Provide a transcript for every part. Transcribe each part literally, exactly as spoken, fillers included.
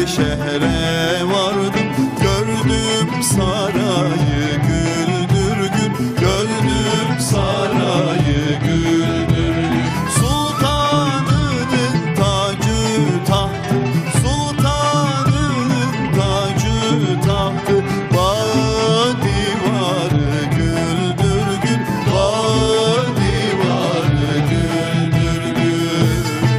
şehre vardım, gördüm sarayı güldür gül, gördüm sarayı güldür gül. Sultanının tacı tahtı, sultanının tacı tahtı, bağ divarı güldür gül, bağ divarı güldür gül.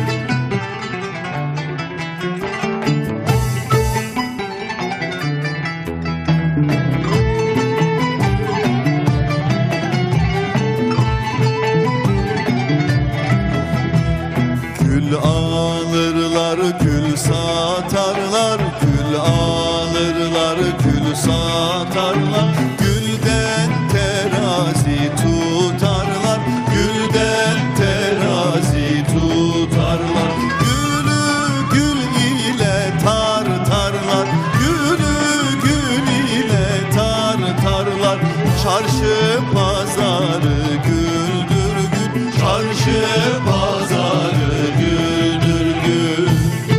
Gül alırlar, gül satarlar, gül alırlar, gül satarlar. Gülden terazi tutarlar, gülden terazi tutarlar. Gülü gül ile tartarlar, gülü gül ile tartarlar. Çarşı pazarı güldür gül, çarşı pazarı güldür gül.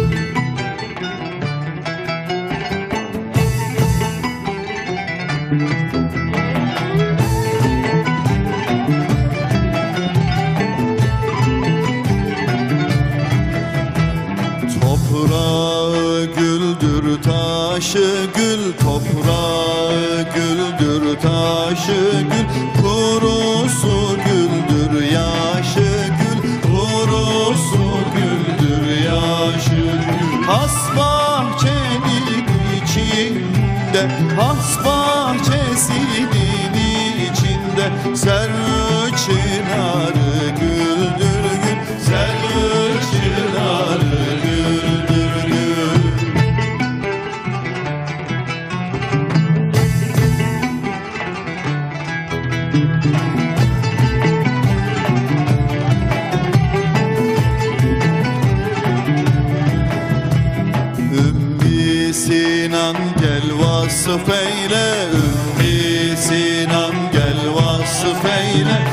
Toprağı güldür taşı gül, toprağı güldür taşı gül. Kurusu güldür yaşı gül, kurusu güldür yaşı gül. Has bahçenin içinde, has bahçesinin içinde, serv çınarı güldür gül, serv çınarı güldür gül. Ümmü Sinan gel vasıf eyle, Ümmü Sinan gel vasıf eyle.